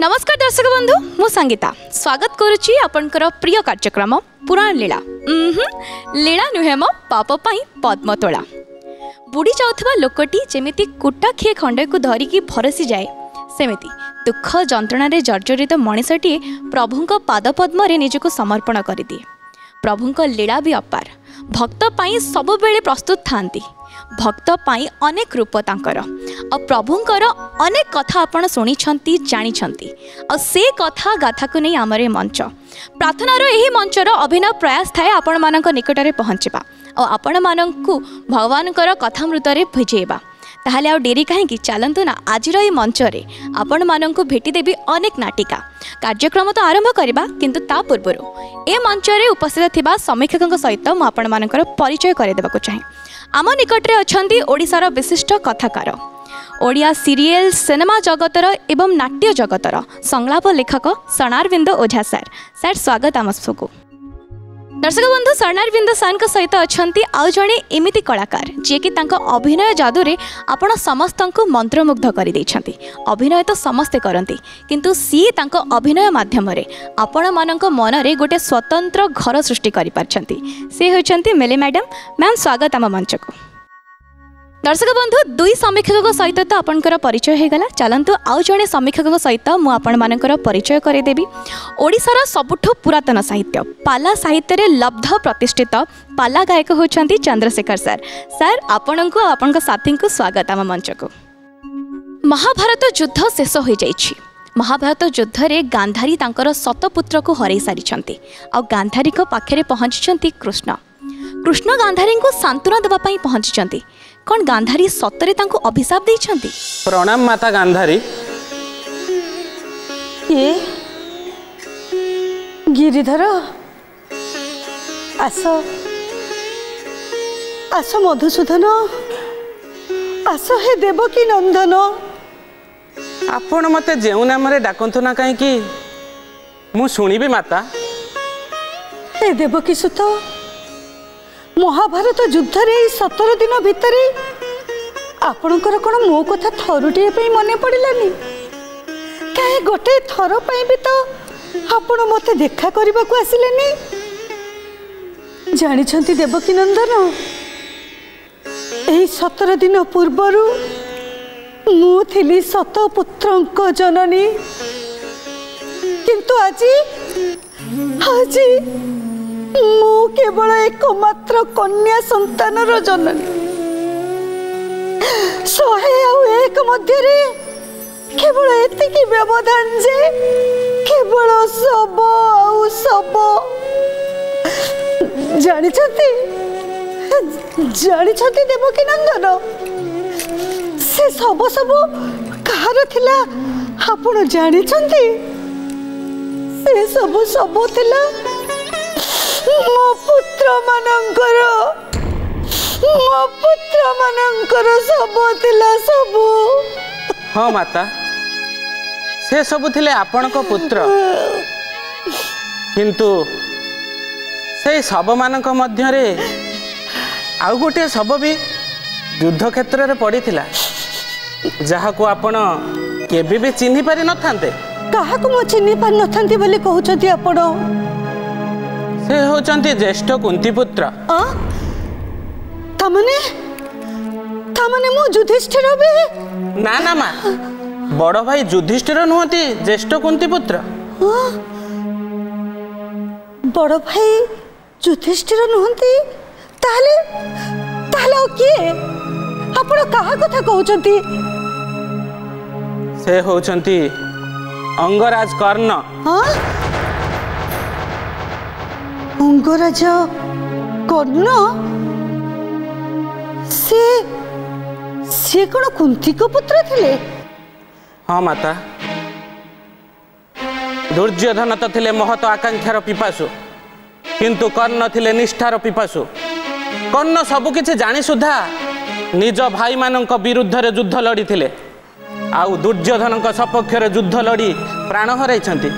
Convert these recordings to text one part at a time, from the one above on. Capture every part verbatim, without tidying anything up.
नमस्कार दर्शक बंधु मु संगीता स्वागत करुच्ची आपनकर प्रिय कार्यक्रम पुराण लीला लीला नुहे मो पाप पाई पद्म तोला बुड़ी जाउथबा लोकटी जेमिति कुटा खिए खंडे को धरिकी भरसी जाए सेमिति दुख जंत्रणा रे जर्जरित मनीषटी प्रभुंक पाद पद्म रे निजको समर्पण करिदिए। प्रभुंक लीला भी अपार भक्त पाई सब बेले प्रस्तुत थांती भक्त पाई अनेक रूप तांकर और प्रभुंकर अनेक कथा आपण शुणी जानी और से कथा गाथा को नहीं आमर मंच प्रार्थनार यही मंचर अभिनव प्रयास थाए आपण मानक निकटरे पहुँचवा और आपण मानकु भगवानकर कथामृत भिजेवा ताहले आ डेरी कहीं चलतु ना आज मंच रे आपण मानकु भेटी देवी अनेक नाटिका कार्यक्रम तो आरंभ करवा किंतु ता पूर्व ए मंच रे उपस्थित थिबा समीक्षक सहित मु आपण मानकर परिचय करदेबाकु चाहे। आम निकटरे अछंती ओडिशार विशिष्ट कथाकार ओडिया सीरियल सिनेमा जगतर एवं नाट्य जगतर संलाप लेखक स्वर्णारविंद ओझा सर सर स्वागत आम सबको। दर्शक बंधु स्वर्णारविंद सर सहित अछंती आउ जणे एमिति कलाकार जे कि तांको अभिनय जादू रे आपण समस्त को मंत्रमुग्ध कर देइछंती। अभिनय तो समस्ते करती किंतु सी तांको अभिनय माध्यम रे आपण मानक मन रे गोटे स्वतंत्र घर सृष्टि करि पारछंती। से होचंती मेले मैडम मैम स्वागत आम मंच को। दर्शक बंधु दुई समीक्षक सहित तो आपनकर परिचय हो गला चलतु आउ जड़े समीक्षक सहित मु आपण मानकर परिचय करदेवी। ओडिशार सबुठु पुरातन साहित्य पाला साहित्य रे लब्ध प्रतिष्ठित पाला गायक होचंती चंद्रशेखर सर सर आपण को आपण साथी को स्वागत आम मंच को। महाभारत युद्ध शेष हो जाइछि। महाभारत युद्ध रे गांधारी तांकर सतपुत्र को हरई सारी आ गांधारी को पाखरे पहुंची कृष्ण कृष्ण गांधारी को सांत्वना देवा पई पहुंची कौन गांधारी सतरे तांको अभिशाप देइछंती। प्रणाम माता गांधारी। ये गिरिधर आस आस मधुसूदन आस हे देवकी नंदन। आपण मते जेउ नाम रे डाकंतु ना काहे कि मु सुनिबी माता। हे देवकी सुत महाभारत युद्ध रे सतर दिन भितर आपणकर कौन मो कथा थरुटे मन पड़ानी कहीं गोटे थर भी तो आपण मत देखा करने को आसिलेनी। जानिछंती देवकी नंदन यही सतर दिन पूर्वर मु थिली सत पुत्रंक जननी किंतु आजी आजी मु केवल एकमात्र कन्या संतान जननी शहे आउ एक मध्य केवल एतिकी व्यवधान जे केवल सब आउ सब जानिछंती जानिछंती देवकी नंदन से सब सब कहार थिला आपण जानिछंती से सब सब थिला मो पुत्र मानकर मो पुत्र मानकर सब थिला सब। हाँ माता से सब थिले आपण को पुत्र किंतु से सब मानक मध्य रे आउ गोटे सब भी युद्ध क्षेत्र रे पड़ी थिला जहा को आपण केबे भी चिन्हि पारि न थांते। काहा को मो चिन्हि पारि न थांती बोली कहउछथि आपण। से होचंती ज्येष्ठ कुंती पुत्र। आ तमने तमने मो युधिष्ठिर बे ना ना मा बड़ भाई युधिष्ठिर नुहति ज्येष्ठ कुंती पुत्र। बड़ भाई युधिष्ठिर नुहति ताले ताले किए आपण काहा कथा कहउछंती। से होचंती अंगराज कर्ण। हां अंगराज कर्ण से से कौन कुंती को पुत्र थिले। हाँ माता दुर्योधन तो थिले महत आकांक्षार पिपासु किंतु कर्ण थिले निष्ठार पिपासु। कर्ण सबु किछि जानि सुधा निज भाई मानक विरुद्ध रे युद्ध लड़ी थिले आउ दुर्योधन सपक्ष रे युद्ध लड़ी प्राण हराइछंती।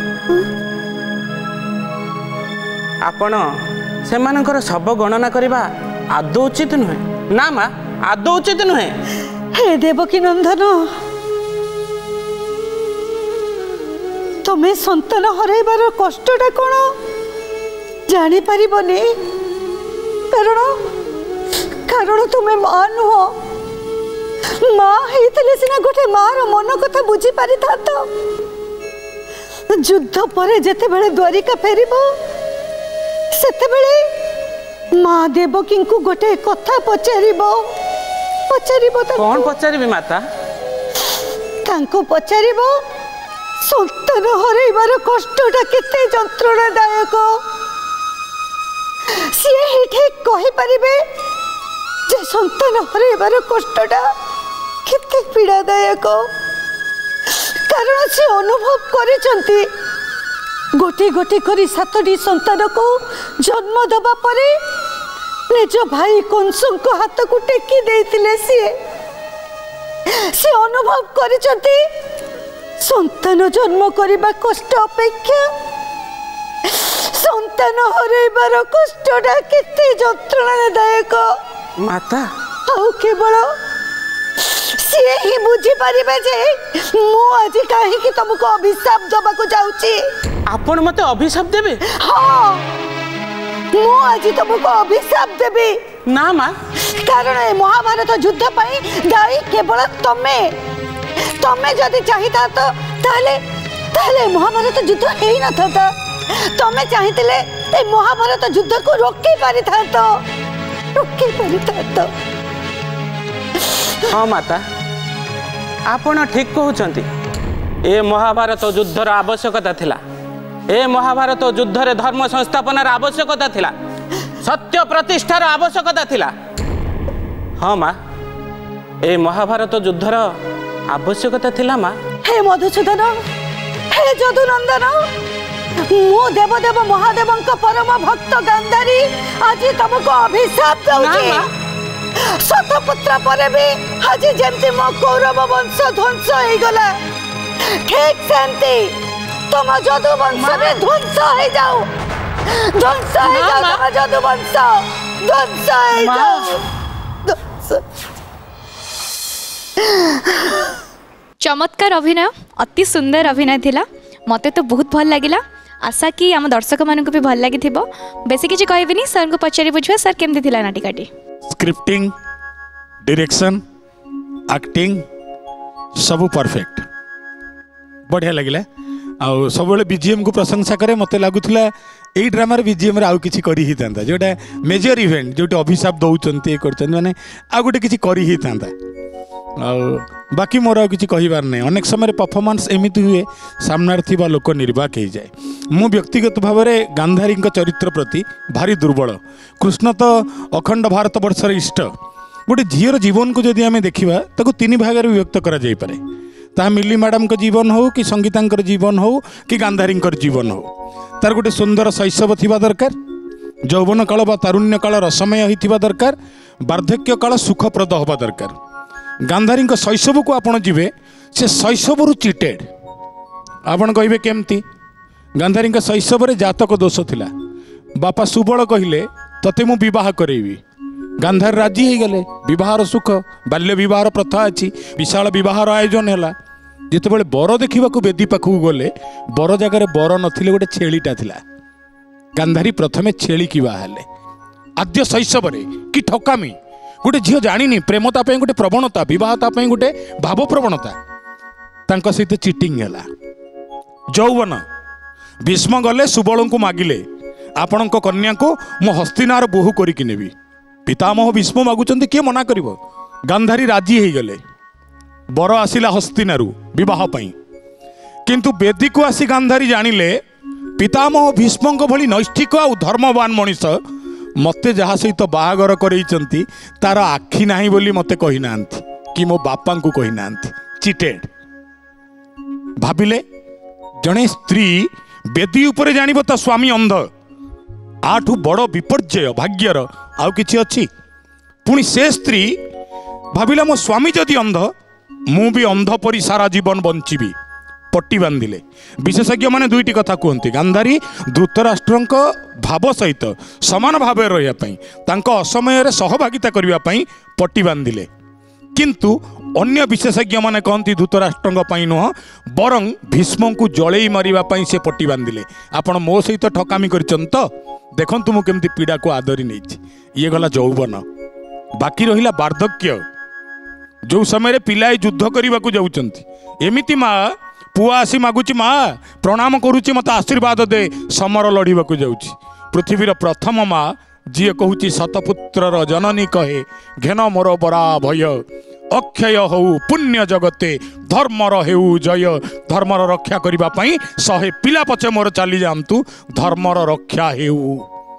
आपण सेमानकर सब गणना करबा आदौ उचित नुहे ना मा आदौ उचित नुहे। हे देवकी नंदन तुम्हें संतान हरइबार कष्टटा कौन जानी पारिबनी कारण कारण तुम्हें माँ नुह माँ होइतिले सिना गोटे माँ रो मन कथा बुझी पारि थात युद्ध पर जेते बेले द्वारिका फेरिबो सेते बेले माँ देवकी को गोटे कथा पचारिबो पचारिबो कौन पचारिबी माता तांको पचारिबो संतान हरइबार कष्टटा केते जंत्रणादायक सी ही ठीक कहि परिबे जे संतान हरइबार कष्टटा केते पीड़ादायक कारण से अनुभव करिसंती गोटी गोटी करी सातटी संतान को जन्म दबा परे निज भाई कंसों को हाथ को टेकी देइतिले सी से अनुभव करिसंती संतान जन्म करबा कष्ट अपेक्षा संतान हरइबार कष्टटा केते जंत्रणादायक माता आउ केवल सी ही बुझी पारिबे जे मु आज काहे कि तुमको अभिशाप दबा को जाउची आपण मते अभिशाप देबे हां मु आज तुमको अभिशाप देबे ना मां कारण ए महाभारत युद्ध पई दाई केवल तमे तमे जदि चाहिता तो ताले ताले महाभारत युद्ध हेई न था तमे चाहितिले ए महाभारत युद्ध को रोकी पारि था तो रोकी पारि था तो हाँ माता आपण ठीक कहउचंती ए महाभारत युद्धर आवश्यकता थिला ए महाभारत युद्धरे धर्म संस्थापनार आवश्यकता थिला सत्य प्रतिष्ठार आवश्यकता थिला हाँ माँ ए महाभारत युद्धर आवश्यकता थिला माँ हे मधुसूदन हे यदुनंदन मु देवदेव महादेवंक परम भक्त गांधारी आज तुमको अभिशाप दउची शतपुत्र पर भी आज जेमती मो कौरव वंश ध्वंस हो गला ठीक सेमती तुम जदु वंश भी ध्वंस हो जाओ ध्वंस हो जाओ तुम जदु वंश ध्वंस हो जाओ चमत्कार अभिनय अति सुंदर अभिनय थिला मते तो बहुत भल लागिला आशा कि आम दर्शक मानक भी भल लगी बेसी किसी कहबेनी सर को पचारि बुझुआ सर केमती थिला नाटिकाटी स्क्रिप्टिंग डायरेक्शन एक्टिंग सब परफेक्ट बढ़िया लगिला आउ सब बीजीएम को प्रशंसा करे मत लगुला यही ड्रामार बीजीएम आउ किसी करी ही था जोटा मेजर इवेंट जो अभिशाप दौरान ये कर माने आ गोटे किसी करी ही था बाकी मोर किसी कहबार नहीं अनेक समय परफॉर्मेंस एमती हुए सामनार थिबा लोक निर्वाक हो जाए मु व्यक्तिगत भाव में गांधारी चरित्र प्रति भारी दुर्बल कृष्ण तो अखंड भारत वर्षर इष्ट गोटे झीर जीवन को जदि आम देखा ताको तीन भाग में विभक्त करा जाई पारे ताहा मिली मैडम को जीवन हो कि संगीता जीवन हो कि गांधारी जीवन हो तार गोटे सुंदर शैशव थिबा दरकार यौवन काल बा तारुण्य काल रसमय होइथिबा दरकार वार्धक्य काल सुखप्रद होबा दरकार गांधारी शैशव को आपण जीवे से शैशव चिटेड आपण कहिबे केमती गांधारी शैशव जातक दोष थिला बापा सुबल कहले तते मु विवाह करेबी गांधार राजी हो गले विवाहर सुख बाल्य विवाहर प्रथा अच्छी विशाल विवाहर आयोजन है जिते बर देखा बेदी पाखक गले बर जगार बर नथिले गोटे छेलीटा थिला गांधारी प्रथमे छेली की बाहले आद्य शैशव कि ठकामी गोटे झील जानी प्रेमता गोटे प्रवणता बहता गोटे भाव प्रवणता तांका सहित चिटिंग है यौवन भीष्म गले सुबल को मागिले आपण कन्या को मो हस्तिनार बोहू करिकी नेबी पितामह भीष्म मागुचंती किए मना करिवो गांधारी राजी हो गले बर आसिला हस्तिनारु विवाह पई किंतु बेदी को आसी गांधारी जानिले पितामह भीष्म भली नैष्ठिक आ धर्मवान मनीष मते जहा सहित बाहागर करैचंती तार आखि नाही बोली मते कहि नांती कि मो बापा को कहि नांती चिटेड भाबिले जणे स्त्री बेदी उपरे जानिबो ता स्वामी अंध आठू बड़ विपर्यय भाग्यर आउ किछि अछि पुणी से स्त्री भाविला मो स्वामी जदि अंध मु भी अंध परी सारा जीवन बंचीबी पट्टी बांधिले विशेषज्ञ माने दुईटी कथा कहते गांधारी धृतराष्ट्र भाव सहित समान भाव रही असमय सहभागिता करने पट्टी बांधिले किंतु अन्य विशेषज्ञ माने कहती धृतराष्ट्र पाई नुह बरं भीष्म को जड़े मारे से पट्टी बांधिले। आपण मो सहित ठकामी करछन तो देखंतु मु केमती पीड़ा को आदरी नहीं। ये गला यौवन, बाकी रहिला वार्धक्य। जो समय पिलाए युद्ध करने को जाउछंती एमिति माँ पुआ आसी मागुची माँ प्रणाम करुची मत आशीर्वाद दे समर लड़िबा को जाउची। पृथ्वीर प्रथम माँ जी कहूची सतपुत्रर जननी कहे घेन मोर बरा भय अक्षय हऊ पुण्य जगते धर्मर हेउ जय। धर्मर रक्षा करने शहे पिला पछे मोर चली जातु धर्मर रक्षा हेउ।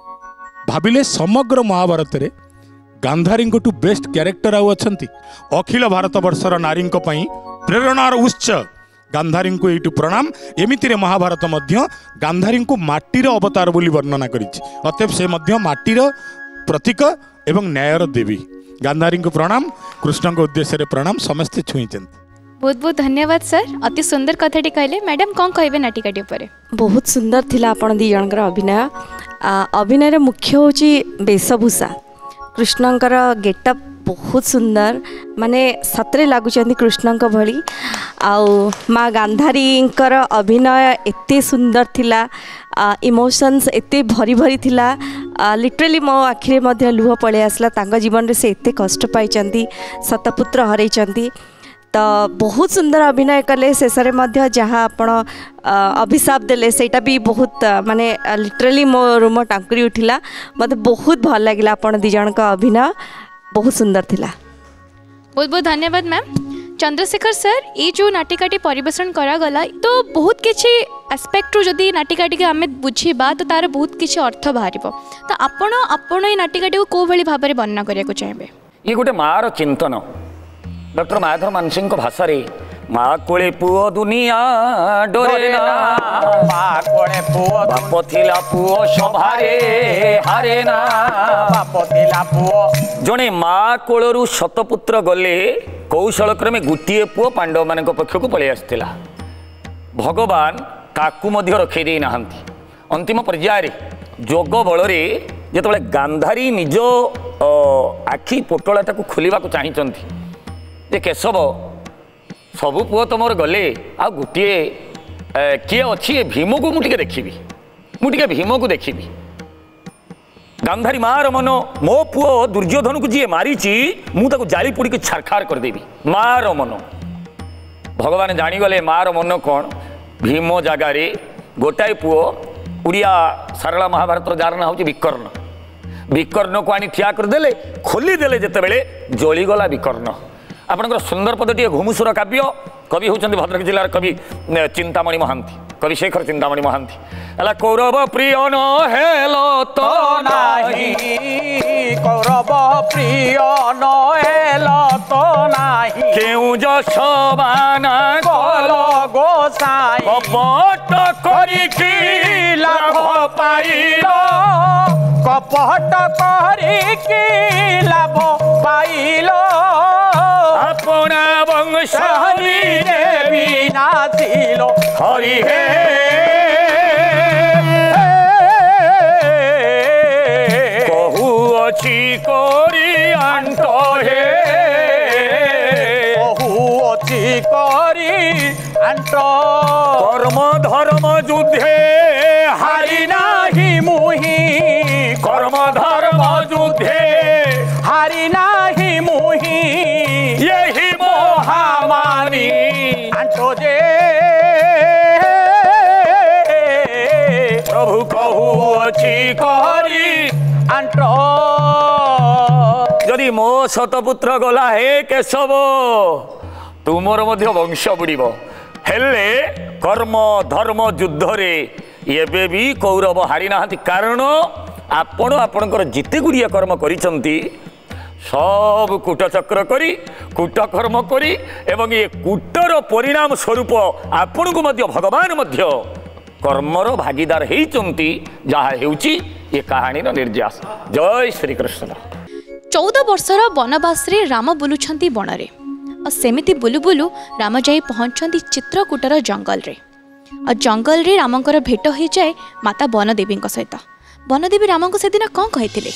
भाविले समग्र महाभारत रे गांधारी टू बेस्ट क्यारेक्टर आउ अछंती। अखिल भारत वर्षर नारी प्रेरणार उच्च गांधारी को यू प्रणाम। एमितिरे महाभारत मध्य गांधारी को माटीर अवतार बोली वर्णना करिछि। अतएव से मध्य माटीर प्रतीक एवं न्यायर देवी। गांधारी को प्रणाम, कृष्ण को उद्देश्य रे प्रणाम, समस्ते छुईचंत। बहुत बहुत धन्यवाद सर, अति सुंदर कथाटी कहले। मैडम कौन कहबे नाटिकाटी ऊपर? बहुत सुंदर थिला आपण दी जनकर अभिनय। अभिनय मुख्य होची वेशभूषा। कृष्णंकर गेटअप बहुत सुंदर, माने सतरे लगुचंदी कृष्णंक भली। आउ माँ गांधारींकर अभिनय एते सुंदर थिला, इमोशंस एते भरी भरी थिला। लिटरली मो आखिरे मध्य लुह पळे आसला। तांका जीवन रे से एते कष्ट पाइचंती, सतपुत्र हरैचंती, तो बहुत सुंदर अभिनय कले। शेषरे मध्य जहाँ आपण अभिशाप देले सेटा भी बहुत माने लिटरली मो रोम टांकुरी उठिला। मते बहुत भल लागिला आपण दी जण का अभिनय, बहुत सुंदर थिला। बहुत बहुत धन्यवाद मैम। चंद्रशेखर सर, ये जो नाटिकाटी परिवेषण करागला तो बहुत किसी एस्पेक्ट रू जदि नाटिकाटी के आमे बुझीबा तो तार बहुत किसी अर्थ बाहरिबो। तो आपण आपण ये नाटिकाटी को को भली भाबरे वर्णना करिया को चाहेबे? ये गोटे मार चिंतन। डॉक्टर माधव मानसिंह भाषा रे माँ कोले पुओ दुनिया डरे ना, माँ कोले पुओ बाप थिला पुओ सभारे हारे ना, बाप थिला पुओ। जने माँ कोलरू शतपुत्र गले कौशल क्रमे गोटे पुओ पांडव मान पक्ष को पलि आसला। भगवान ताकू मध्य रखे दे नाहंती। अंतिम पर्याय जोग बल जिते गांधारी निज आखि पोटलाटा को खोलवा चाहिए जे केशव सबु पुओ तुम गले आ गोटे किए अच्छी भीम को मुझे देखी मुझे भीम को देखी। गांधारी मार मन मो पुओ दुर्योधन को जी मारी मुझे जाली पोड़ी छारखार करदेवी। मार मन भगवान जानीगले मार मन कौन। भीम जगार गोटाए पुओ उड़िया सारला महाभारत जार ना हूँ विकर्ण। विकर्ण को आनी ठिया करदे खोलीदे जिते जलीगला विकर्ण। आपंकर सुंदर पदटी घुमुसुर काव्य। कवि होचंदी भद्रक जिलार कवि चिंतामणि महांती, कवि शेखर चिंतामणि महांती। एला कौरव प्रिय न हेलो तो नाही, कौरव प्रिय न हेलो तो नाही, केउ जशबाना कल गोसाई, कपट करी की लाभ पाइलो, कपट करी की लाभ पाइलो, अपना वंश विनाशिलो हरि हे। कहू अच्छी करी आंट हे, कहू अच्छी करी आंट, कर्म धर्म युद्धे हारी नाही मुही, कर्म धर्म युद्धे हारी नाही मुही, यही महामानी आंटो जे प्रभु कहू अच्छी करी आंटो। यदि मो शतपुत्र गला हे केशव तुमर मध्य वंश बुड़ीब। हेले कर्म धर्म युद्ध रे एबे भी कौरव हारी नाहांती। कारण आपण आपणकर जिते गुड़िया कर्म करिसंती सब कूटचक्र करी कूटकर्म करी एवं ये कूटर परिणाम स्वरूप आपण को मध्य भगवान मध्य कर्मर भागीदार होती जहाँ होची ये कहानी निर्यास। जय श्री कृष्ण। चौदह वर्षर वनवास रे राम बुलुछंती बणरे और सेमिति बुलु बुलु राम जाई पहुंचंती चित्रकूटर जंगल रे। और जंगल रे रामंकर भेट हो जाए माता वनदेवी सहित। वनदेवी राम को सेदिन कौन कही?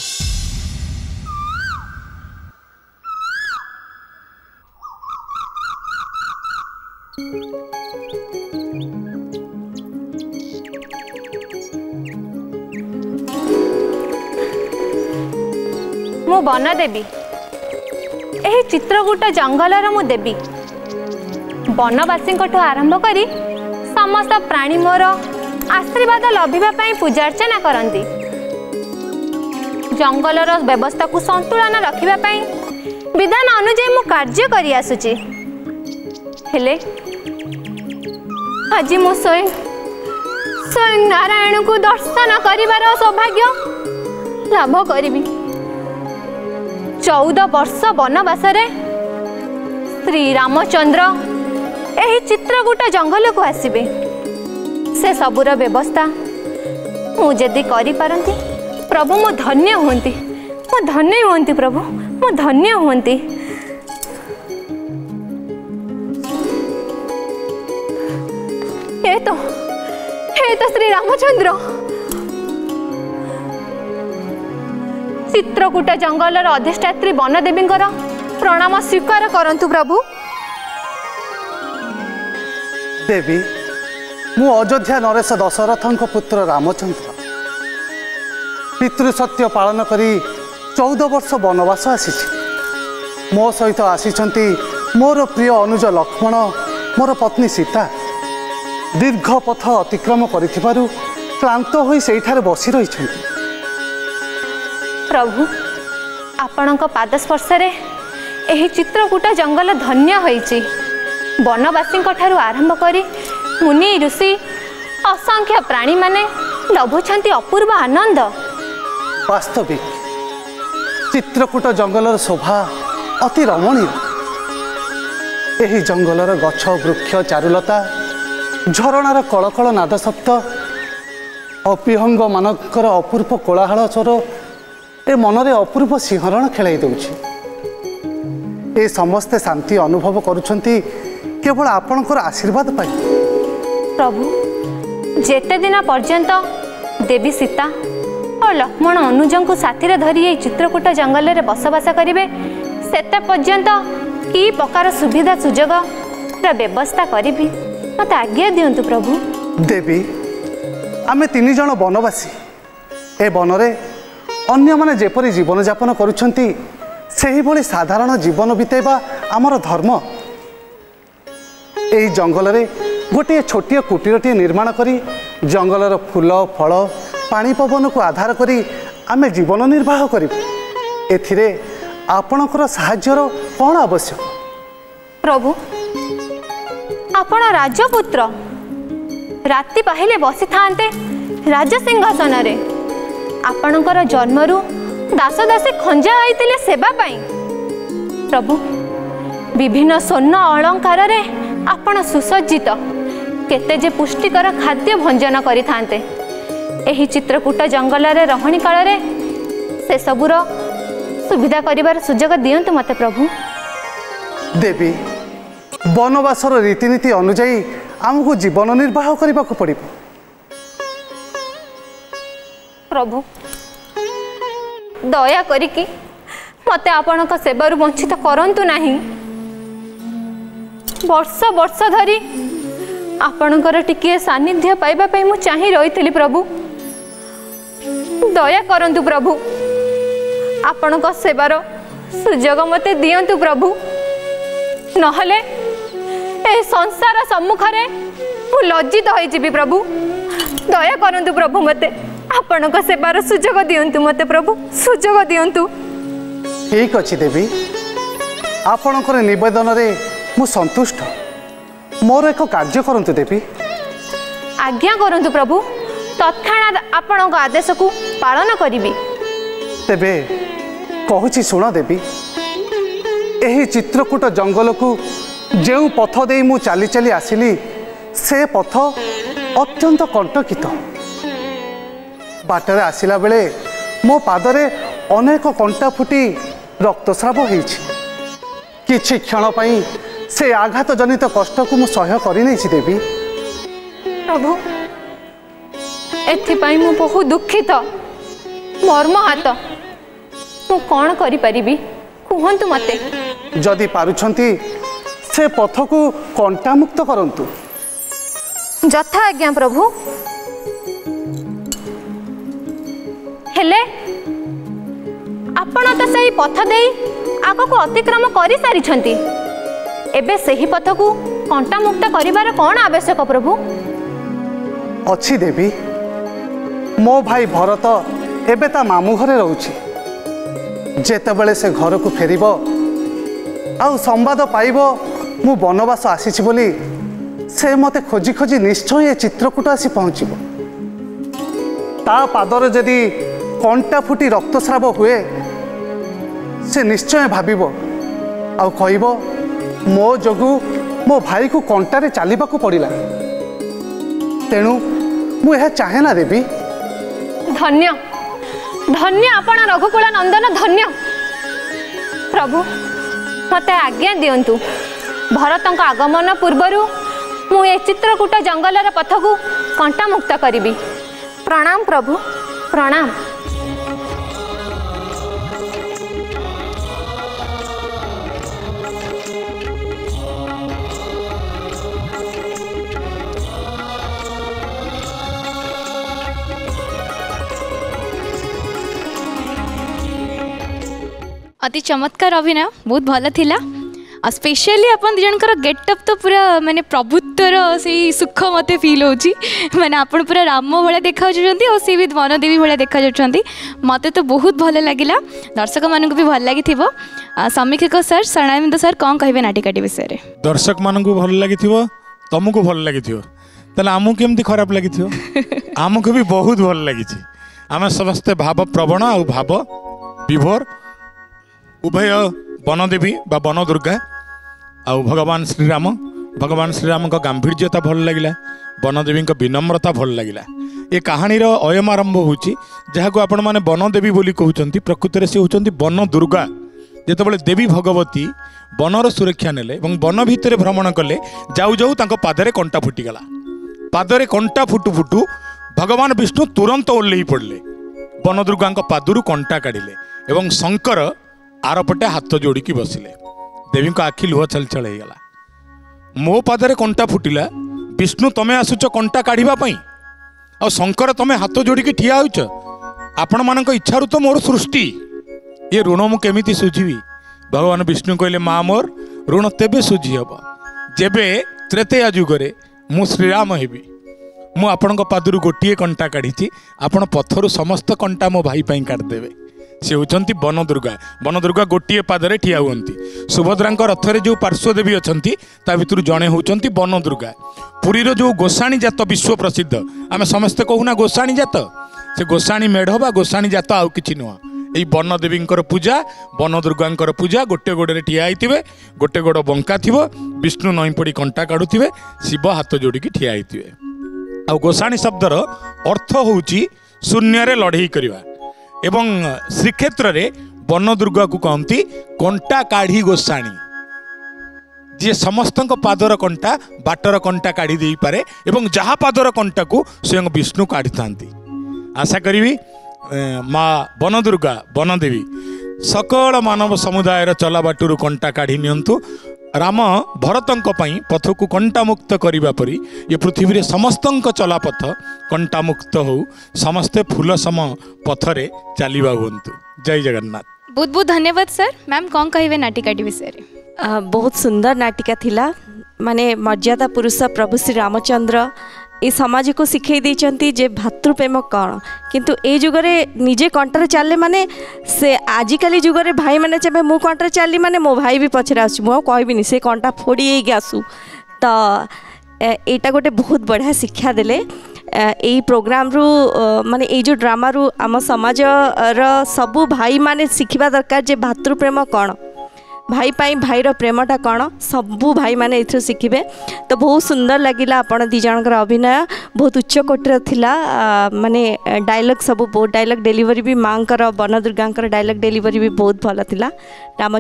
मु बन देवी यही चित्रकूट जंगलर मु देवी बनवासी आरंभ करी समस्त प्राणी मोर आशीर्वाद लभिबा पूजा अर्चना करती जंगलर व्यवस्था को संतुलन रखिबा विधान अनुଯାୟୀ मु कार्य करी आसुची हेले आज मु स्वयं स्वयं नारायण को दर्शन करिवार सौभाग्य लाभ करिबी। चौदह वर्ष वनवास श्री रामचंद्र यही चित्रकूट जंगल को आसबे से सबूर व्यवस्था मुझे करी पारंती प्रभु मो धन्य हुंती मो धन्य हुंती प्रभु मो धन्य हुंती। ये तो ये तो श्री रामचंद्र चित्रकूट जंगलर अधिष्ठात्री बनदेवी प्रणाम स्वीकार करंतु प्रभु। देवी मु अयोध्या नरेश दशरथंक पुत्र रामचंद्र पितृसत्य पालन करी चौदह वर्ष वनवास आसी मो सहित आसीचंती मोर प्रिय अनुज लक्ष्मण मोर पत्नी सीता दीर्घ पथ अतिक्रम करिथिबारु क्लांत होई सेठारे बसी रहिछंती। प्रभु आपणक पादस्पर्श एही चित्रकूट जंगल धन्य होईची वनवासी ठारू आरंभ करी मुनि ऋषि असंख्य प्राणी माने लभुछंती अपूर्व आनंद। वास्तविक चित्रकूट जंगलर शोभा अति रमणीय एही जंगलर गछ वृक्ष चारुलता झरणार कलकल नाद शब्द अपिहंग मानकर अपूर्व कोलाहल स्वर ए मनरे अपूर्व सिंहरण खेलाई दउछि। ए समस्ते शांति अनुभव करुछंती केवल आपणकर आशीर्वाद पाई। प्रभु जेते दिन पर्यंत देवी सीता और लक्ष्मण अनुजन को साथी धरी चित्रकूट जंगल में बसवास करेंगे सेते पर्यंत कि प्रकार सुविधा सुजोग व्यवस्था करी मत आज्ञा दिंतु प्रभु। देवी आमे तीन जन वनवासी ए बनरे अन्य माने जेपरी जीवन यापन करुछंती सेही भली साधारण जीवन बितेबा आमर धर्म। एही जंगल रे गोटे छोटिया कुटीरटी निर्माण करी जंगलर फूल फल पानी पवन को आधार करी आमे जीवन निर्वाह करिबु। एथिरे आपणकर साहाय्यर कौन आवश्यक? प्रभु आपण राजपुत्र राति पहले बसी थांते राजसिंहासन रे आपणकर जन्मरू दास दासी खंजा आईतिले सेवा पाई। प्रभु विभिन्न स्वर्ण अलंकार रे आपण सुसज्जित केते जे पुष्टिकर खाद्य भंजन करि थांते एही चित्रकूट जंगल रे रहणी काल रे से सबुर सुविधा करिवार सुजोग दियंतु मते प्रभु। देवी वनवासर रीतिनीति अनुजाई आमको जीवन निर्वाह करने को पड़े। प्रभु दया करिकी मते आपणक सेवारु वंचित करंतु नाही। वर्ष वर्ष धरी आपणकर टिके सानिध्य पाइबा पई मु चाहि रहितली प्रभु। दया करंतु प्रभु आपणक सेवार सुजोग मते दियंतु प्रभु। नहले ए संसार सम्मुखरे मु लज्जित होई जिबी प्रभु। दया करंतु प्रभु मते आपणक सेवार सुजोग दियंतु मते प्रभु सुजोग दियंतु। ठीक अछि देवी आपणकर निवेदन रे मु संतुष्ट। मोर एक कार्य करंतु देवी। आज्ञा करंतु प्रभु तत्क्षणात आपणक आदेश को पालन करिबी। तेबे कहूची सुन देवी एही चित्रकूट जंगल को जो पथ दे मु चली चली आसिली से पथ अत्यंत कंटकित। बाटर आसिला बेले मो पादरे अनेक कंटा फुटी रक्तस्राव होईछि। किछि क्षण पई से आघात जनित कष्ट को मु सह्य करि नै छि देवी। प्रभु एथिपाई मु बहुत दुखित मर्माहत मु कौन करि परिबी कहंतु मते। जदि पारुछंती से पथ को कंटामुक्त करंतु। यथा आज्ञा प्रभु। हेले आपण तो सही पथ दे आग को अतिक्रम कर सारी एबे सही पथ को कंटामुक्त करिवार कौन आवश्यक प्रभु? अच्छी देवी, मो भाई भरत एबे ता मामू घरे रहउछि। जेतेबेले से घर को फेरिबो आउ संवाद पाइबो मु बनवास आसीछि बोली से मते खोजी खोजी निश्चय ए चित्रकूट आसी पहुँचब। ता पादर जदि कंटा फुटी रक्तस्राव हुए से निश्चय भाबिबो आउ कहइबो मो जोगु मो भाई को कंटारे चलवा को पड़िला। तेणु मु यह चाहे ना देवी। धन्य धन्य आपण रघुकुल नंदन धन्य। प्रभु मते आज्ञा दियंतु भरतंक आगमन पूर्वरु मु ए चित्रकूट जंगलर पथ को कंटा मुक्त करिबी। प्रणाम प्रभु प्रणाम। अति चमत्कार अभिनय बहुत भल थिला। स्पेशली अपन जनकर गेटअप तो पूरा माने प्रभुत्वर से सुख मत फील होची। माने अपन पूरा राम भाया देखा और सी भी वनदेवी भाया देखा मत तो बहुत भल लगिला। दर्शक मान भी भल लगी थी। समीक्षक सर शरणानंद सर कौन कहे नाटिकाटी विषय रे? दर्शक मान भल लगी तुमको भल लगी आमको केमती खराब लगी आमको भी बहुत भल लगी। आम समस्ते भाव प्रवण आ भाव विभोर उभय बनदेवी बा बन दुर्गा आउ भगवान श्रीराम भगवान श्रीराम का गांभीर्यता भल लगिला। बनदेवी विनम्रता भल लगिला। ये कहानी अयम आरंभ होची जहाँ को आपण माने बनदेवी बोली कहउचंती प्रकृत रे से होचंती बन दुर्गा। जेतेबेले देवी भगवती बनर सुरक्षा नेले एवं वन भितर भ्रमण कले जाऊ जाऊ तांको पादरे कंटा फुटीगला। पादरे कंटा फुटू फुटू भगवान विष्णु तुरंत ओल्लई पड़ले। बन दुर्गा पादरू कंटा काढ़िले एवं शंकर आरपटे हाथ जोड़िकी बसिले। देवी को आखि लुह छल छल होगला। मो पादरे कंटा फुटिला विष्णु तमे आसुच कंटा काढ़िबा पई आ शंकर तमे हाथ जोड़िकी ठिया होच। आपण मानक इच्छारु तो मोर सृष्टि ये ऋण मु केमिति सुझिबी? भगवान विष्णु कहले माँ मोर ऋण तेबे सुझी हब जेबे त्रेतया जुगरे मु श्रीराम हेबी। मु आपण पादरू गोटे कंटा काढ़ी आपण पथरु समस्त कंटा मो भाई पई काट देबे। से होचंती बन दुर्गा। बन दुर्गा गोटे पादरे ठिया हुअंती। सुभद्रा रथरे जो पार्श्वदेवी अछंती ता भितरु जणे होचंती बन दुर्गा। पुरीर जो गोसाणी जात विश्व प्रसिद्ध आम समस्ते कहूना गोसाणी जात से गोसाणी मेढ़ बा गोसाणी जात आउ किछि नुह। यही बन देवी पूजा बन दुर्गा पूजा गोटे गोड़े ठिया होइतिबे गोटे गोड़ बंका थिबो विष्णु नई पड़ी कंटा काढ़ुथिबे शिव हाथ जोड़िकी ठिया होइतिबे। आ गोसाणी शब्दर अर्थ होउची शून्य लड़ई करवा एवं श्रीक्षेत्र रे बन दुर्गा को कहती कंटा काढ़ी गोसाणी जी समस्त पादर कंटा बाटर कंटा काढ़ी दे पारे एवं जहाँ पादर कंटा को स्वयं विष्णु काढ़ी था। आशा करी माँ बन दुर्गा बन देवी सकल मानव समुदायर चला बाटू कंटा काढ़ी नियंतु। राम भरतंक पई पथ को कंटा मुक्त करिबा परी ये पृथ्वी रे समस्तंक चलापथ कंटा मुक्त हो समस्ते फूल सम पथरे चलिबा हुंतु। जय जगन्नाथ। बहुत बहुत धन्यवाद सर। मैम कौन कहे नाटिकाटी विषय रे? आ, बहुत सुंदर नाटिका थिला। माने मर्यादा पुरुष प्रभु श्री रामचंद्र ये समाज को शिखई देइचंती जे भातृप्रेम कौन किंतु ए जुगरे निजे कंटर चलले माने से आजिकली जुगरे भाई माने चाहे मु कंटर चलली माने मो भाई भी पछरे आसु मु कहबिनी से कंटा फोड़ी आसु। तो एटा गोटे बहुत बढ़िया शिक्षा देले यही प्रोग्राम रु माने ये जो ड्रामा रु आम समाज र सबू भाई माने शिखिबा दरकार जे भातृप्रेम कौन भाई पाई भाईर प्रेमटा कौन सबू भाई माने एथरो शिखिबे। तो बहुत सुंदर लगिला आपण दी जनकर अभिनय बहुत उच्च कोटर थिला। माने डायलॉग सब बहुत डायलॉग डिलीवरी भी मांकर बन दुर्गांकर डायलॉग डिलीवरी भी बहुत भल थिला।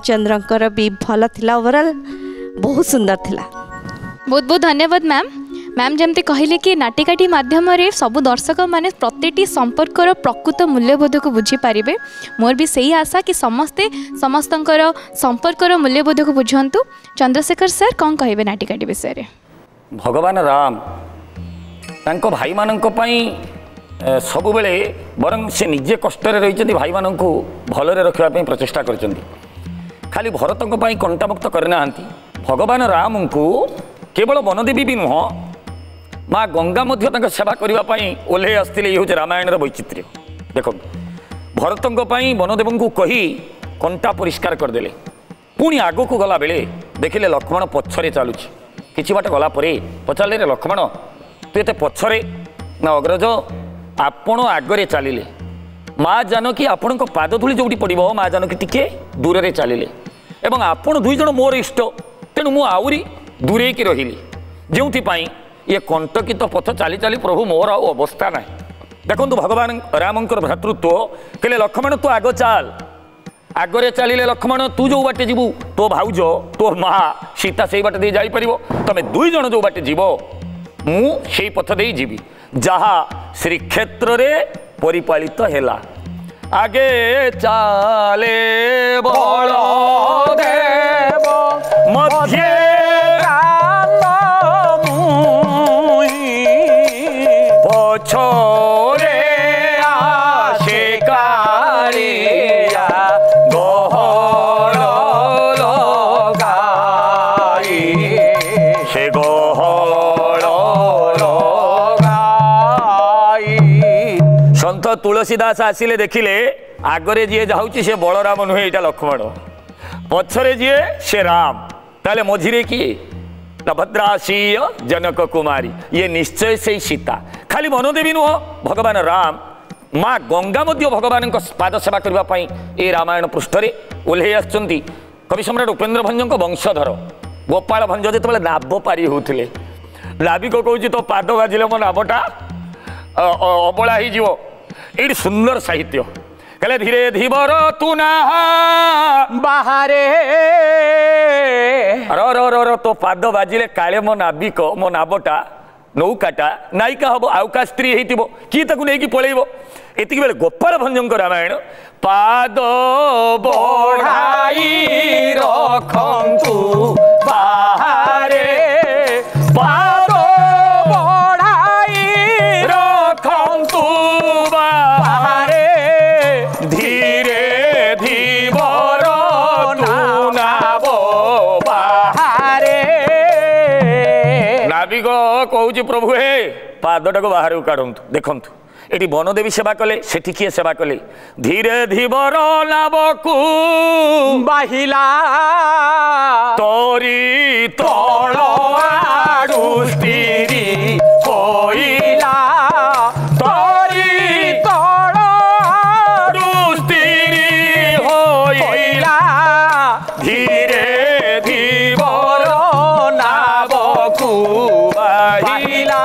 रामचंद्रंकर भी भल थिला। ओवरऑल बहुत सुंदर थिला। बहुत बहुत धन्यवाद मैम। मैम जमती कहले कि नाटिकाटी माध्यम सब दर्शक माने प्रत्येक संपर्कर प्रकृत मूल्यबोध को बुझीपारे। मोर भी सही आशा कि समस्ते समस्तंकर संपर्कर मूल्यबोध को बुझंतु। चंद्रशेखर सर कौन कहे नाटिकाटी विषय? भगवान राम तांको भाई मानंको पई सब बेले बरं से निजे कष्ट रही भाई मानक भलरे रखा प्रचेषा कर खाली भरतों कंटामुक्त करना भगवान राम को केवल वनदेवी भी नुह माँ गंगा मध्य सेवा करने ओह्ले आसते ये हूँ रामायण वैचित्र्य। देख भरतों वनदेव को कही कंटा परिष्कार करदे पुणी आग को गला बेले देखिले लक्ष्मण पछरे चलुची किछि बाट गला परे पचारे लक्ष्मण तू एते पछरे ना अग्रज आपण आगरे चलिले माँ जानकी आपण पाद धूली जो पड़ो माँ जानकी टिके दूर से चलिले एवं आपण दुई जन मोर इष्ट तेणु मु आउरी दूरे की रही जो ये कंटकित पथ चली चली प्रभु मोर आ अवस्था ना। देखो भगवान रामंकर भ्रातृत्व कहले लक्ष्मण तू आग चाल आगरे चलिले लक्ष्मण तू जो बाटे जीवु तो भाउज तो माँ सीता से बाटे दे जाई परिबो तमे दुई जन जो बाटे जीव मु से पथ दे जीवी जहा श्रीक्षेत्र रे परिपालित हेला। आगे चाले बलदेव मध्य पछरे आसे कालिया गहल लगाई से गहल लगाई। सन्त तुलसीदास आसिले देखिले आगरे जी जाऊँगी से बलराम नुहे यहाँ लक्ष्मण पछरे जी से राम ताले मझिरे किए भद्रासीय जनक कुमारी ये निश्चय से सीता खाली वनदेवी नुह भगवान राम माँ गंगा मध्य भगवान पाद सेवा करने ये रामायण पृष्ठ ओह्ले आसुँच कवि सम्राट उपेन्द्र भंजों वंशधर गोपाल भंज जो नाव पारी होते नाविक कौच तो पाद बाजिले मो नावटा अबला हो ये सुंदर साहित्य कहले धीरे धीवर तू ना बाहरे रो रो रो रो तो पाद बाजिले काले मो नाविक मो नावटा नौकाटा नायिका हम आउ का स्त्री हो किए ताकू नहीं पलैब एति बेले गोपाल भंजों रामायण पाद बढ़ाई रखंतु बाहरे पाद बढ़ाई रखंतु बाहरे धीरे धीवर नाव बाहरे नाविक कहूँ प्रभु हे पादटा को बाहर काढ़ंतु देखंतु एटी वनदेवी सेवा कले सेठी किए सेवा कले धीरे धीवर नावकू बाहिला तोरी तल आडू स्थिरी होइला तोरी तल आडू स्थिरी होइला धीरे धीवर नावकू बाहिला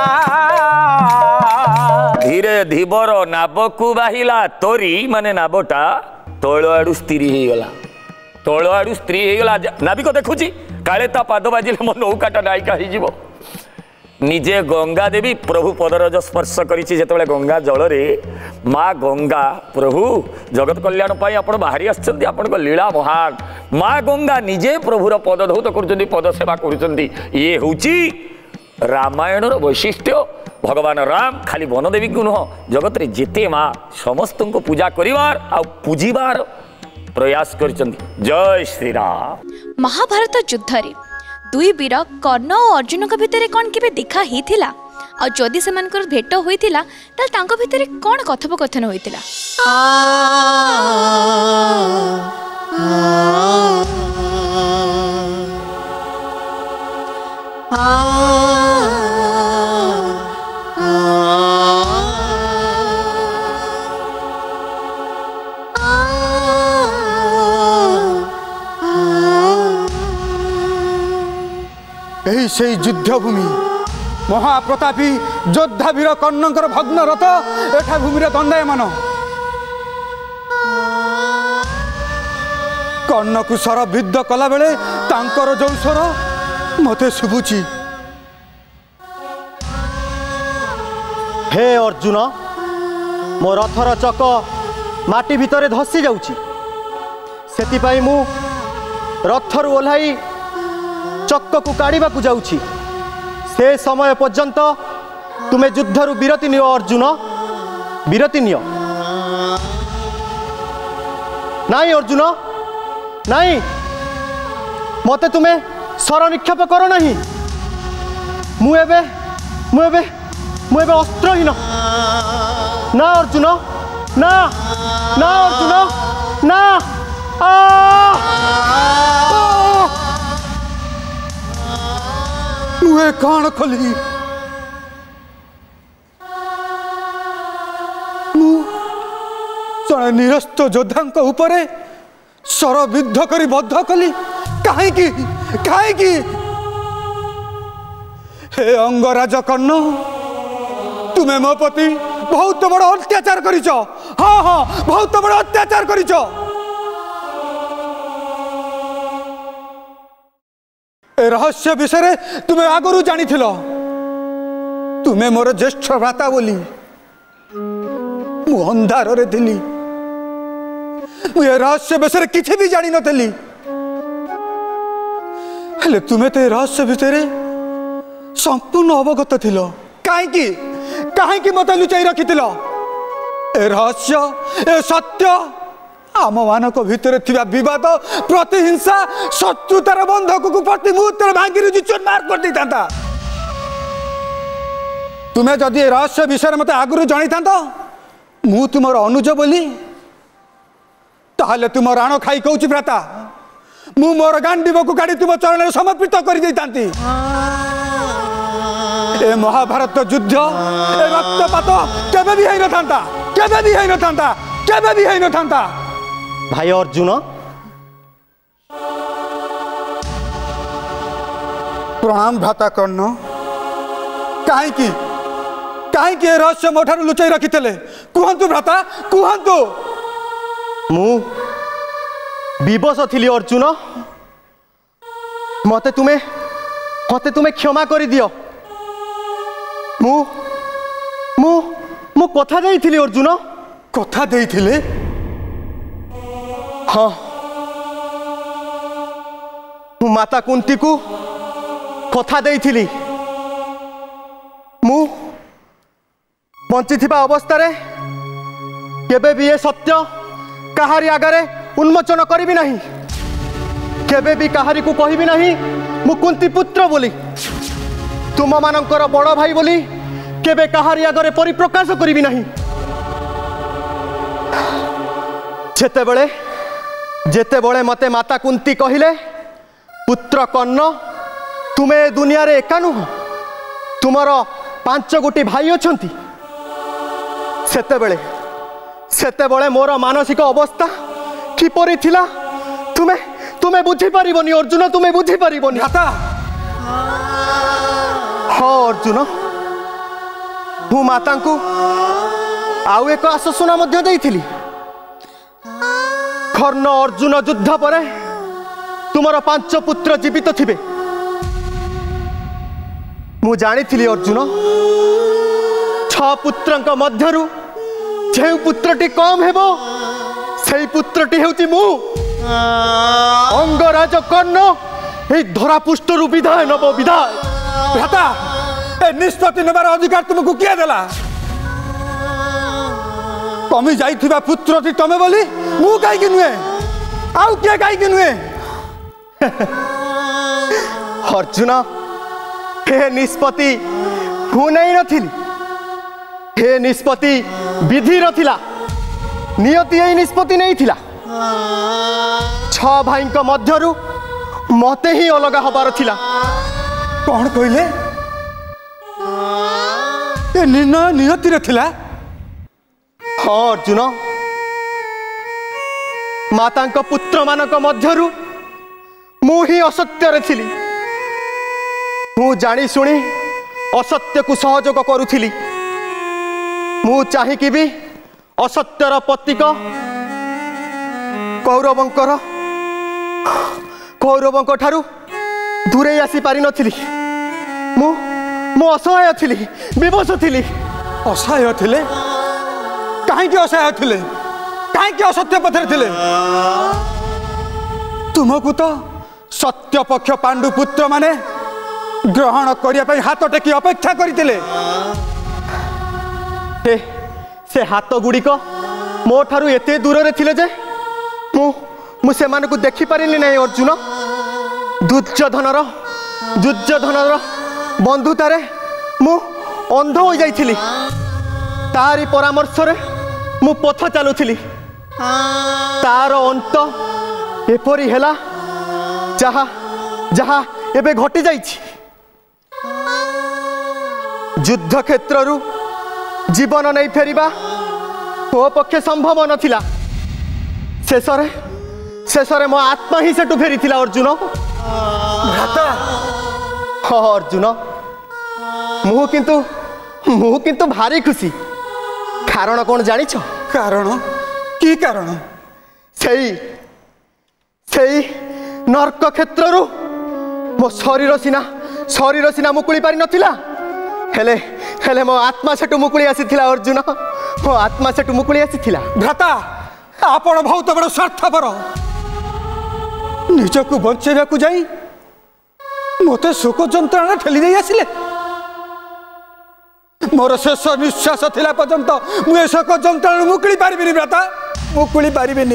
धीरे धीवर नावकू बाहिला तोरी माने नावटा तल आड़ू स्थिर होगला तल आड़ू स्त्री होगला नाविक देखुची काले ता पाद बाजिले मो नौकाटा नायिका हो निजे गंगा देवी प्रभु पदरज स्पर्श करिछि जेतेबेले गंगा जल रे माँ गंगा प्रभु जगत कल्याण पाई आपण बाहरी आछंती आपण लीला महान माँ गंगा निजे प्रभुर पद धौत करुछंती पद सेवा करुछंती ये होची रामायण वैशिष्ट्य। भगवान राम खाली वनदेवी को नुह जगत रे जेते माँ समस्त को पूजा करिवार आ पूजिबार प्रयास करिसंती। जय श्री राम। महाभारत युद्ध रे दुई वीर कर्ण और अर्जुन के भितर कौन केबे देखा हिथिला और जदि सेमानकर भेट होइथिला त तांको भितर कौन कथोपकथन होइथिला? यही से युद्धभूमि महाप्रतापी योद्धा वीर कर्णंकर भग्न रथ एठा भूमि दंडायमान कर्ण को स्वर विद्ध कला बेले तांकर जो स्वर मते शुभुची हे अर्जुन मो रथर चक माटी भितर धसी जाउची सेतिपाई मु रथर ओह्लाई चक्क को काढ़ा को जाउची से समय पर्यंत तुमे युद्धरु विरति नियो अर्जुन विरति नियो नाई अर्जुन नाई मते तुमे सर निक्षेप करो नहीं मु एबे मु एबे मु एबे अस्त्रहीन ना अर्जुन ना ना अर्जुन ना आ मुहे कान खोली जड़े निरस्त योद्धा उपरे सर विद्ध करी बद्ध कली कहीं कहीं हे अंगराज कर्ण तुम्हें मो प्रति बहुत बड़ अत्याचार करिच हाँ हाँ बहुत बड़ अत्याचार करिच ए रहस्य विषय तुम्हें आगुरी जानी तुम्हें मोर ज्येष्ठ भ्राता बोली मु अंधार रे थिली मुझे रहस्य विषय किसी भी जानी नी हेले तुम्हें तो रहस्य विषय संपूर्ण अवगत थिल कहीं कहीं मत लुचाई रखी ए रहस्य ए सत्य आम मान भितर थिबा विवाद प्रतिहिंसा शत्रुतार बंधक को प्रति मुहूर्त भांगी चुरमार कर देता तुम्हें जदि रहस्य विषय मत आगुरी जन था मु तुमर अनुज बोली ताहले तुम राण खाई कहूँ भ्राता मु मोर गांडीव को गाड़ी तुम चरण समर्पित कर देती ए महाभारत युद्ध ए रक्तपात केबे भी है न था केबे भी है न था केबे भी है न था भाई अर्जुन प्रणाम भ्राता कर्ण कहीं कहीं रहस्य मोठार लुचाई रखी कहतु भ्राता कहतु मु विवश थी अर्जुन मते तुम्हें मते तुम्हें क्षमा कर दियो मु मु मु कथा देइथिली अर्जुन कथा देइथिले हाँ मु माता कुंती को कथा देइथिली मु बंची थिबा अवस्था रे केबे भी ये सत्य कहारी आगरे उन्मोचन करी नहीं केबे भी कहारी को कहि नहीं मु कुंती पुत्र बोली तुम मानकर बड़ भाई बोली केबे कहारी आगरे परिप्रकाश करी नहीं जेते बेले जेते बेले मते माता कुंती कहिले पुत्र कर्ण तुमे दुनिया रे एका नुह तुमर पांच गोटी भाई अछंती सेते बेले सेते बेले मोर मानसिक अवस्था किपरि थिला तुमे तुमे बुझी पारिबनी अर्जुन तुमे बुझी पारिबनी भ्राता हाँ अर्जुन मु माता को आउ एक आश्वासना मध्य देइथिली कर्ण अर्जुन युद्ध पर तुमर पांच पुत्र जीवित थिबे मु जानी थिली अर्जुन छ पुत्रंक मध्यरु जे पुत्रटी कम हेबो सेई पुत्रटी हेउची मु अंगराज कर्ण ए धरापुष्टरु विधाय नब विधाय भ्राता ए निष्पत्ति नेबार अधिकार तुमको किए देला कमी जाइथिबा पुत्रटी तमे बोली मु काई कि नुए आउ के काई कि नुए अर्जुन हे निष्पत्ति हु नहीं नथिली हे निष्पत्ति विधि रथिला नियति यही निष्पत्ति नहीं थिला छ भाई मध्यरु मते ही अलग हबार थिला कौन कहले ए निर्णय नियति रे थिला हाँ अर्जुन माता पुत्र मानक मध्यरु मु ही असत्य रे थिली मु जानी सुनी असत्य को सहयोग करुथिली मु चाहिकी भी असत्यर प्रतीक कौरवंकर कौरवंक ठारू दूरे आसी पारि नथिली मु मु असहाय थिली विवश थिली असहाय थिले कहीं असहाय थिले कहीं असत्य पथरे थिले तुमको तो सत्य पक्ष पांडु पुत्र माने ग्रहण करने हाथ टेकी अपेक्षा करते से, से हाथ गुड़िक मो ठारू एते दूर रे थिले जे मु मु से मानकु देखि पारिली नै अर्जुन दुर्योधनर दुर्योधनर बंधुतारे मु अंध हो जाइथिली तारी परामर्श रे मु पथ चालुथिली तार अंत एपरी हेला जहा जहा एबे घटी जाइछि युद्ध क्षेत्रु जीवन नहीं फेरिबा तो पक्षे संभव नथिला शेषरे शेषरे मो आत्मा ही सेटू फेरी थिला अर्जुन भ्राता हाँ अर्जुन मु किंतु मु किंतु भारी खुशी कारण कौन जानिछ कारण की कारण सेई सेई नर्क क्षेत्रु मो शरीर सिना शरीर सिना मुकुली पारि नथिला हेले हेले मो आत्मा सेटू मुकुली आसीथिला अर्जुन मो आत्मा सेटू मुकुली आसीथिला भ्राता आपण बहुत बड़ स्वार्थपर निजकू बंचेबा को जाई मते शोक जंत्रणा ठेली दे आसिले मोर शेष निश्वास थिला पर्यंत मु शोक जंत्रणा मुकुली पारिबिनी भ्राता मुकुली पारिबिनी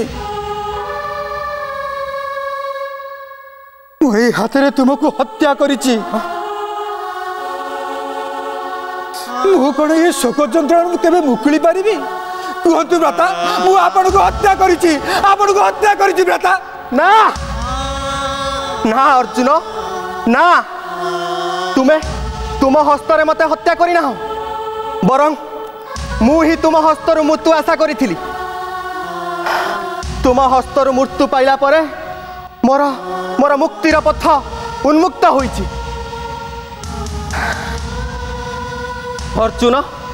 मु एई हाथ तुमको हत्या करिछि मु कौन ये शोक जंत्रणा केबे मुकुली पारिबी कहतु भ्राता मु आपन को हत्या करिछि आपन को हत्या करिछि भ्राता ना ना अर्जुन ना तुमे तुम हस्तरे मते हत्या करी ना बरं मु ही तुम हस्तरु मृत्यु आशा करिथिली तुम हस्तरु मृत्यु पाइला परे मोर मोर मुक्तिर पथ उन्मुक्त होइछि अर्जुन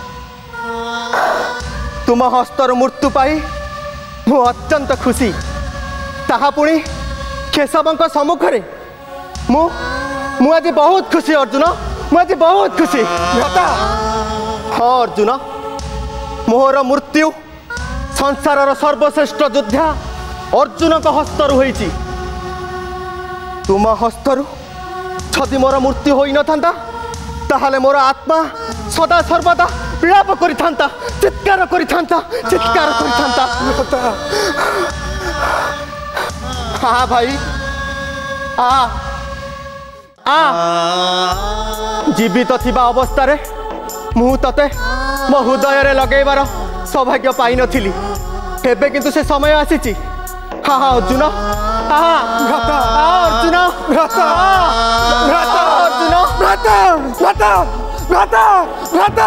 तुम हस्तर मृत्यु पाई मु अत्यंत खुशी ताहा पुणी केशवंक सम्मुख मु मु आज बहुत खुशी अर्जुन मु आज बहुत खुशी भ्राता हाँ अर्जुन मोर मृत्यु संसार सर्वश्रेष्ठ योद्धा अर्जुन का हस्तरु होइछि तुम हस्तरु छदि मोर मृत्यु होई न थांता ताहले मोर आत्मा सदा सर्वदा विलाप करिथांता चित्कार करिथांता चित्कार करिथांता हाँ भाई आ आ जीवित थिबा अवस्था रे मु तते मो हृदय रे लगेबार सौभाग्य पाई नथिली एबे किंतु से समय आसीची हाँ हाँ अर्जुन हाँ भ्राता अर्जुन भ्राता भ्राता अर्जुन भ्राता भ्राता भ्राता भ्राता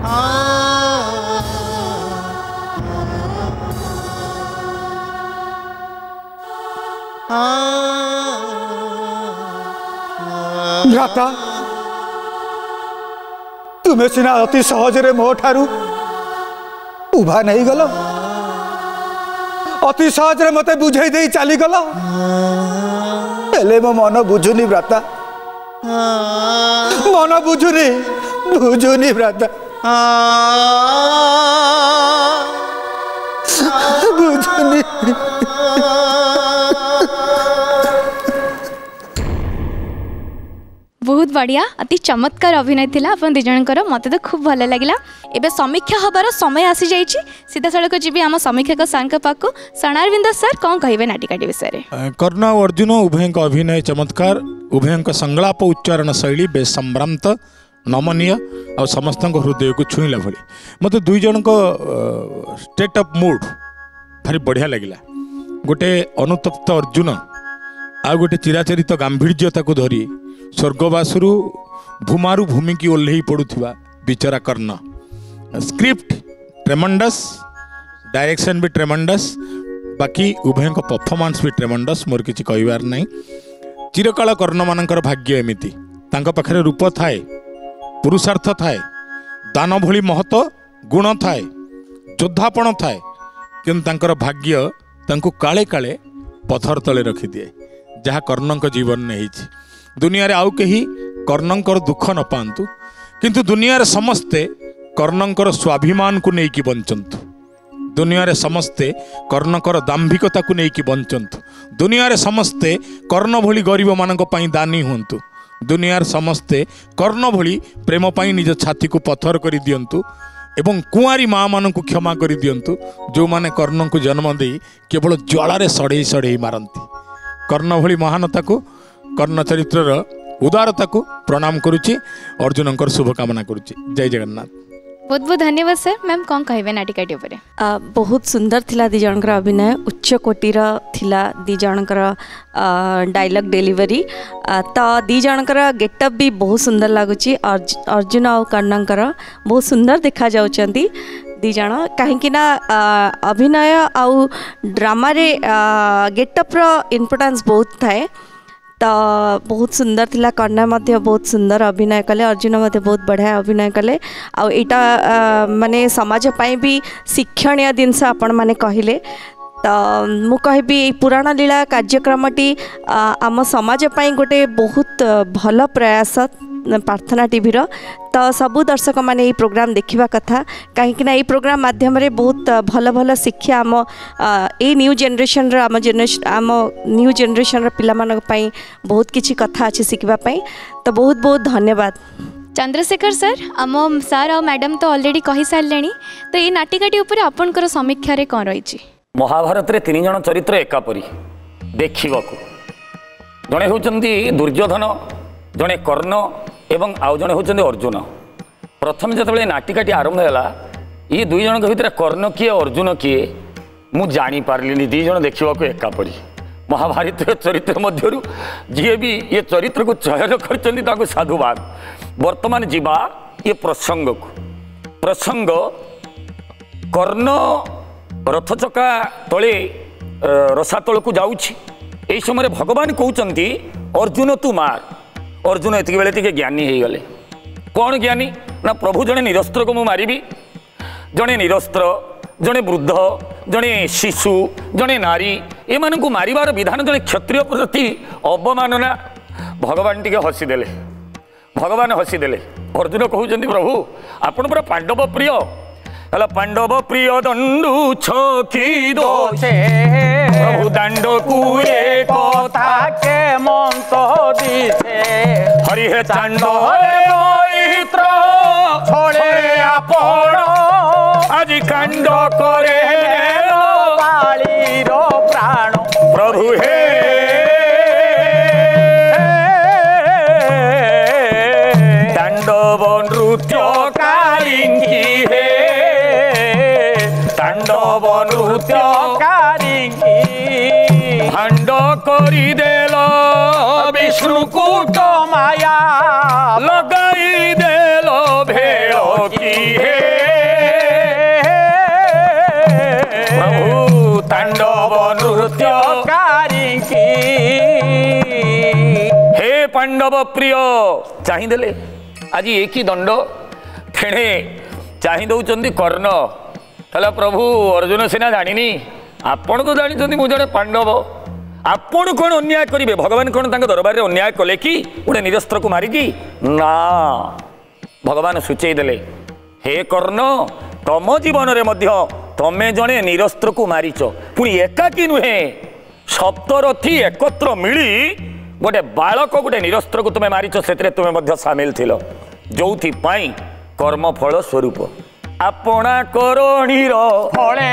भ्राता तुम्हें सिना अति सहजरे मो ठारू उभा नहीं गल अति सहजरे मते बुझाई दे चली गल हेले मो मन बुझुनी भ्राता मन बुझुनी बुझुनी भ्राता बुझुनी बहुत बढ़िया अति चमत्कार अभिनय थिला अपन दि जनकर मते तो खूब भल लगिला एबे समीक्षा हबार समय आसी जाइछि सीधा सड़क जीवी आम समीक्षक सांक पाकु सणारविंद सर कौन कहिबे नाटिकाटी विषय रे कर्ण और अर्जुन उभय अभिनय चमत्कार उभय संगलाप उच्चारण शैली बेस संभ्रांत नमनीय और समस्त हृदय को छुईला भली मत दुई जन को स्टेट ऑफ मूड भारी बढ़िया लगिला गोटे अनुतप्त अर्जुन आ गोटे चिराचरित गांभीर्यता को धरी स्वर्गवासु भूमारू भूमि की ओल्लई पड़ुवा बिचरा कर्ण स्क्रिप्ट ट्रेमंडस डायरेक्शन भी ट्रेमंडस बाकी उभय परफॉर्मेंस भी ट्रेमंडस मोर किसी कहबार नहीं चिरकाल कर्ण मानकर भाग्य एमिति तांको पाखरे रूप थाए पुरुषार्थ थाए दान भली महत गुण थाए योद्धापण थाए किंतु तांकर भाग्य तांको काले काले पथर तले रखी दिए जहाँ कर्णक जीवन में होती दुनिया रे आउ कहीं कर्णंकर दुख न पातु किंतु दुनिया रे समस्ते कर्णंकर स्वाभिमान को लेकिन बंचंतु दुनिया रे समस्ते कर्णकर दाम्भिकता को लेकिन बंचंतु दुनिया रे समस्ते कर्ण भली गरीब मानक पई दानी हुंतु दुनिया रे समस्ते कर्ण भली प्रेम पई निज छाती को पत्थर करी दियंतु एवं कुआरी माँ मान को क्षमा कर दिंतु जो माने कर्ण को जन्म दे केवल ज्वालारे सड़े सड़े मारती कर्ण भली महानता को कर्ण चरित्रर उदारता को प्रणाम करुच्ची अर्जुन शुभकामना करुच्ची जय जगन्नाथ। बहुत बहुत धन्यवाद सर। मैम कौन कहबे नाटिकाटी उपरे? बहुत सुंदर थिला दी जनकर अभिनय उच्च कोटीर थिला दी जनकर डायलॉग डिलीवरी तो दी जनकर गेटअप भी बहुत सुंदर लगुच अर्जुन और कर्णंकर बहुत सुंदर देखा जाउचंती दी जन कहीं ना अभिनय आउ ड्रामा रे गेटअप रो इम्पोर्टेंस बहुत थाए तो बहुत सुंदर थिला कर्ण मध्य बहुत सुंदर अभिनय कले अर्जुन मध्य बहुत बढ़िया अभिनय कले आ एटा माने समाज पाई भी शिक्षणीय जिनस आपण माने कहिले तो मु कहबी पुराण लीला कार्यक्रमटी आम समाज पाई गोटे बहुत भल प्रयास प्रार्थना टीवी रो तो सबू दर्शक माने ये प्रोग्राम देखिबा कथा कहीं ना ये प्रोग्राम माध्यम रे बहुत भल भल शिक्षा आम ए न्यू जनरेशन रो आम जनरेशन आम न्यू जनरेशन रो पिला मानक पई बहुत किछि कथा अछि शिखबा पई तो बहुत बहुत धन्यवाद। चंद्रशेखर सर आम सार और मैडम तो ऑलरेडी कहि सारलेनी तो ये नाटिकाटी ऊपर आपनकर समीक्षा रे कोन रहिछि? महाभारत रे तीन जन चरित्र एकापरी देखिबाकू जड़े होउचंदी दुर्योधन जड़े कर्ण एवं आउ जड़े होउचंदी अर्जुन। प्रथम जतबेले नाटिकाटी आरंभ हैला ये दुई जन भितर कर्ण किए अर्जुन किए मु जानी पारलिनी दी जन देखिबाकू एकापरी। महाभारत चरित्र मध्यरु जी भी ये चरित्र को चयन करचंदी ताको साधुवाद। वर्तमान जीवा ये प्रसंग को प्रसंग कर्ण रथचका तले रसातल को जाऊँगी यही समय भगवान कहते अर्जुन तू मार अर्जुन एति बेले टिके ज्ञानी हो गले। कौन ज्ञानी ना प्रभु जड़े निरस्त्र को मु मारिबी जड़े निरस्त्र जड़े वृद्ध जड़े शिशु जड़े नारी एमान को मारिबार विधान जड़े क्षत्रिय प्रति अवमानना। भगवान टिके हसीदेले भगवान हसीदेले अर्जुन कहते प्रभु आपण पूरा पांडव प्रिय हला पांडव प्रिय दंडु छकी दोषे प्रभु दंड कुए कथा के मंत दिसे हरि हे चांड मित्र छोड़े आपण आज कांड करे बालीर प्राण प्रभु हे तांडव नृत्य कालिंगी हे तांडव नृत्य कारिंगी भांड करी देल विष्णु कूट माया लगाई देल भेड़ की हे प्रभु तांडव नृत्य कारिंगी हे पांडव प्रिय चाहिदेले आज एक ही दंड तेणे चाहि दौरान कर्ण हला प्रभु अर्जुन सिना जानी आपण तो जानी मुझे पांडव आपण कौन अन्याय करेंगे भगवान कौन दरबार में अन्याय कले कि गोटे निरस्त्र को मारिकी ना भगवान सूचई देले हे कर्ण तम जीवन में तमें जड़े निरस्त्र को मारिच पुणी एकाकी नुहे सप्तरथी एकत्र मिली गोटे बालक गोटे निरस्त्र को तुम्हें मारिच से तुम्हें सामिल थिल जो कर्मफल स्वरूप आपणा करणीर फले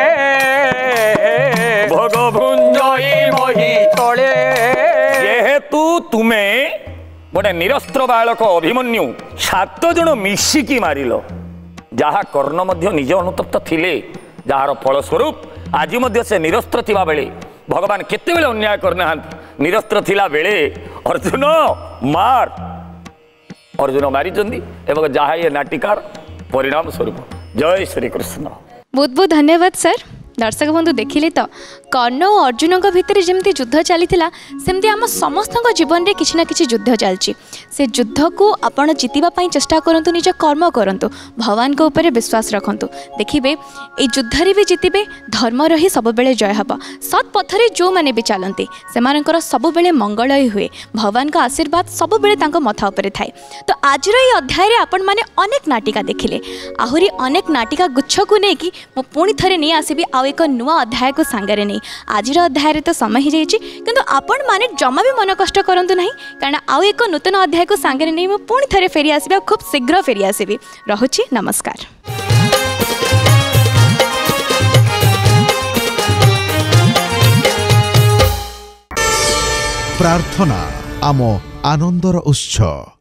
भोग भुंजई मही तले जेहेतु तुम्हें गोटे निरस्त्र बालक अभिमन्यु सात जन मिशिकी मारिल जहा कर्ण मध्य निज अनुतप्त थिले जार फलस्वरूप आज मध्य से निरस्त्र थिबा बेले भगवान केते बेले अन्याय करना निरस्त्र थिला बेले अर्जुन मार अर्जुन मारी एवं जहा ये नाटिकार परिणाम स्वरूप। जय श्री कृष्ण। बहुत बहुत धन्यवाद सर। दर्शक बंधु देखिले तो कर्ण और अर्जुन भितर जमती युद्ध चली सेमती आम समस्त जीवन में किसी ना कि युद्ध चलती से युद्ध को आपड़ जीतवाई चेष्टा करूँ निज कर्म करूँ भगवान को ऊपर विश्वास रखु देखिए ये युद्ध भी जीतबे धर्मर ही सब बेले जय हम सत् पथरे जो मैंने भी चलती से सब बेले मंगल ही हुए भगवान का आशीर्वाद सब बेले मथा उपर थाए। तो आज ये अध्याय आपण मैंने अनेक नाटिका देखिले आहरी अनेक नाटिका गुच्छ को लेकिन मु पुणी थे नहीं आसबि आउ एक नुआ अध्याय को सांगरे नहीं आज अध्याय तो समय ही जाइए किंतु आपण माने जमा भी मन कष्ट करंतु नहीं कारण आउ एक नूतन अध्याय को सांगरे नहीं मु पुणी थे फेरी आसबि खूब शीघ्र फेरी आसबि रहुछि नमस्कार। प्रार्थना आम आनंदर उत्सव।